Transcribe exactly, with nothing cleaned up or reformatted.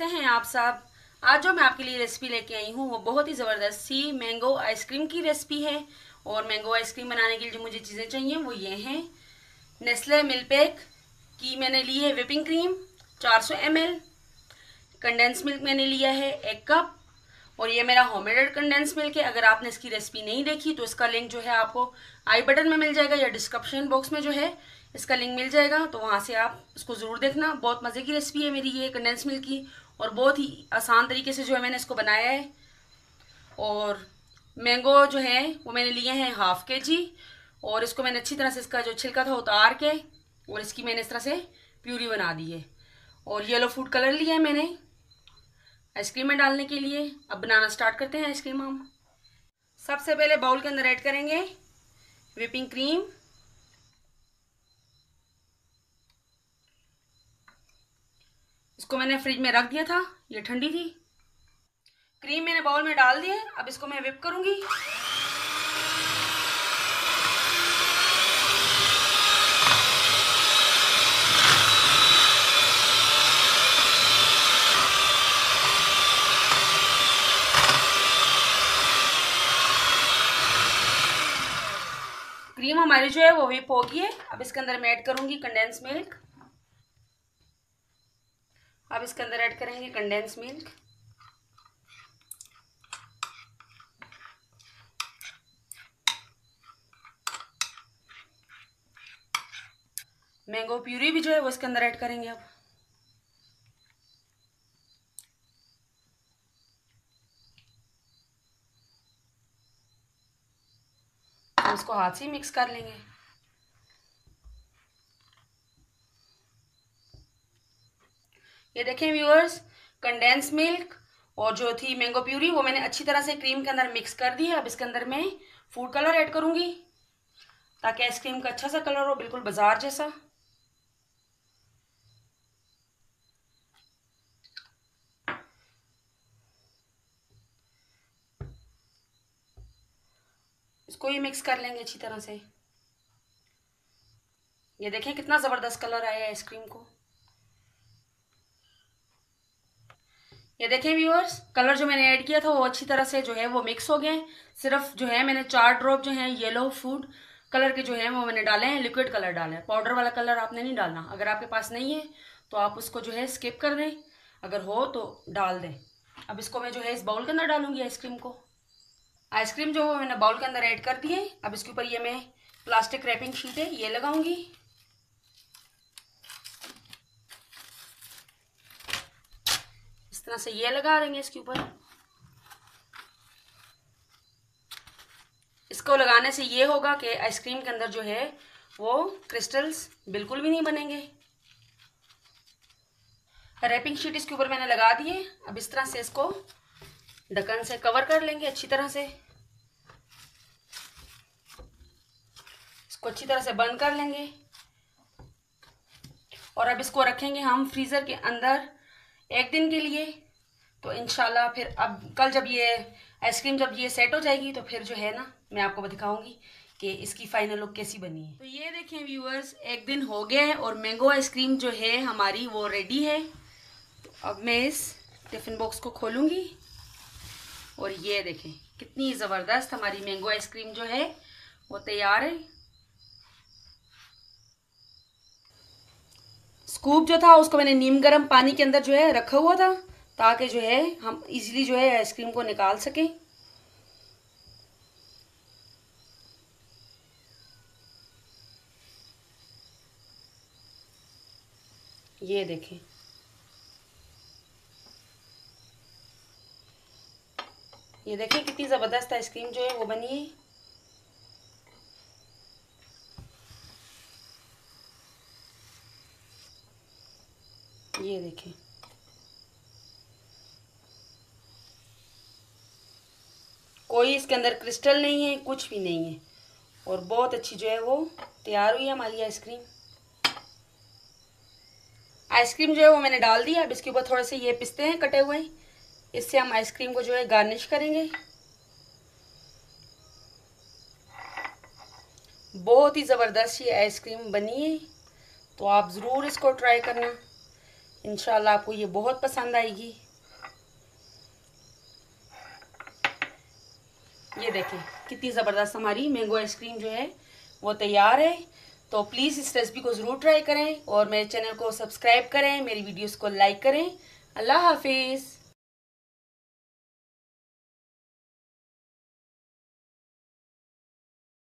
कैसे हैं आप सब। आज जो मैं आपके लिए रेसिपी लेके आई हूँ वो बहुत ही ज़बरदस्त सी मैंगो आइसक्रीम की रेसिपी है। और मैंगो आइसक्रीम बनाने के लिए जो मुझे चीज़ें चाहिए वो ये हैं। नेस्ले मिल्कपेक की मैंने ली है व्हिपिंग क्रीम चार सौ एम एल। कंडेंस मिल्क मैंने लिया है एक कप। और ये मेरा होममेड कंडेंस मिल्क है। अगर आपने इसकी रेसिपी नहीं देखी तो इसका लिंक जो है आपको आई बटन में मिल जाएगा या डिस्क्रिप्शन बॉक्स में जो है इसका लिंक मिल जाएगा, तो वहाँ से आप इसको ज़रूर देखना। बहुत मज़े की रेसिपी है मेरी ये कंडेंस मिल्क की, और बहुत ही आसान तरीके से जो है मैंने इसको बनाया है। और मैंगो जो है वो मैंने लिए हैं हाफ के जी, और इसको मैंने अच्छी तरह से इसका जो छिलका था उतार के और इसकी मैंने इस तरह से प्यूरी बना दी है। और येलो फूड कलर लिया है मैंने आइसक्रीम में डालने के लिए। अब बनाना स्टार्ट करते हैं आइसक्रीम हम। सबसे पहले बाउल के अंदर ऐड करेंगे व्हिपिंग क्रीम। इसको मैंने फ्रिज में रख दिया था, ये ठंडी थी। क्रीम मैंने बाउल में डाल दी है। अब इसको मैं व्हिप करूंगी। क्रीम हमारी जो है वो व्हिप हो गई है। अब इसके अंदर मैं ऐड करूंगी कंडेंस मिल्क। अब इसके अंदर ऐड करेंगे कंडेंस मिल्क। मैंगो प्यूरी भी जो है वो इसके अंदर ऐड करेंगे। अब हम इसको हाथ से मिक्स कर लेंगे। ये देखें व्यूअर्स, कंडेंस मिल्क और जो थी मैंगो प्यूरी वो मैंने अच्छी तरह से क्रीम के अंदर मिक्स कर दी है। अब इसके अंदर मैं फूड कलर ऐड करूंगी ताकि आइसक्रीम का अच्छा सा कलर हो, बिल्कुल बाजार जैसा। इसको ही मिक्स कर लेंगे अच्छी तरह से। ये देखें कितना ज़बरदस्त कलर आया है आइसक्रीम को। ये देखें व्यूअर्स, कलर जो मैंने ऐड किया था वो अच्छी तरह से जो है वो मिक्स हो गए। सिर्फ जो है मैंने चार ड्रॉप जो है येलो फूड कलर के जो है वो मैंने डाले हैं, लिक्विड कलर डाले हैं। पाउडर वाला कलर आपने नहीं डालना। अगर आपके पास नहीं है तो आप उसको जो है स्किप कर दें, अगर हो तो डाल दें। अब इसको मैं जो है इस बाउल के अंदर डालूंगी आइसक्रीम को। आइसक्रीम जो है मैंने बाउल के अंदर ऐड कर दी है। अब इसके ऊपर ये मैं प्लास्टिक रैपिंग शीट है ये लगाऊंगी। इस तरह से ये लगा देंगे इसके ऊपर। इसको लगाने से ये होगा कि आइसक्रीम के अंदर जो है वो क्रिस्टल्स बिल्कुल भी नहीं बनेंगे। रैपिंग शीट इसके ऊपर मैंने लगा दी है। अब इस तरह से इसको ढक्कन से कवर कर लेंगे अच्छी तरह से। इसको अच्छी तरह से बंद कर लेंगे और अब इसको रखेंगे हम फ्रीज़र के अंदर एक दिन के लिए। तो इंशाल्लाह फिर अब कल जब ये आइसक्रीम जब ये सेट हो जाएगी तो फिर जो है ना मैं आपको दिखाऊंगी कि इसकी फाइनल लुक कैसी बनी है। तो ये देखें व्यूअर्स, एक दिन हो गया है और मैंगो आइसक्रीम जो है हमारी वो रेडी है। तो अब मैं इस टिफ़िन बॉक्स को खोलूँगी और ये देखें कितनी ज़बरदस्त हमारी मैंगो आइसक्रीम जो है वो तैयार है। स्कूप जो था उसको मैंने नीम गर्म पानी के अंदर जो है रखा हुआ था ताकि जो है हम इजीली जो है आइसक्रीम को निकाल सकें। ये देखें, ये देखें कितनी ज़बरदस्त आइसक्रीम जो है वो बनी है। ये देखें, कोई इसके अंदर क्रिस्टल नहीं है, कुछ भी नहीं है, और बहुत अच्छी जो है वो तैयार हुई है हमारी आइसक्रीम। आइसक्रीम जो है वो मैंने डाल दिया। अब इसके ऊपर थोड़े से ये पिस्ते हैं कटे हुए, इससे हम आइसक्रीम को जो है गार्निश करेंगे। बहुत ही ज़बरदस्त ये आइसक्रीम बनी है, तो आप ज़रूर इसको ट्राई करना। इंशाल्लाह आपको ये बहुत पसंद आएगी। ये देखें कितनी ज़बरदस्त हमारी मैंगो आइसक्रीम जो है वो तैयार है। तो प्लीज़ इस रेसिपी को ज़रूर ट्राई करें और मेरे चैनल को सब्सक्राइब करें, मेरी वीडियोस को लाइक करें। अल्लाह हाफिज़।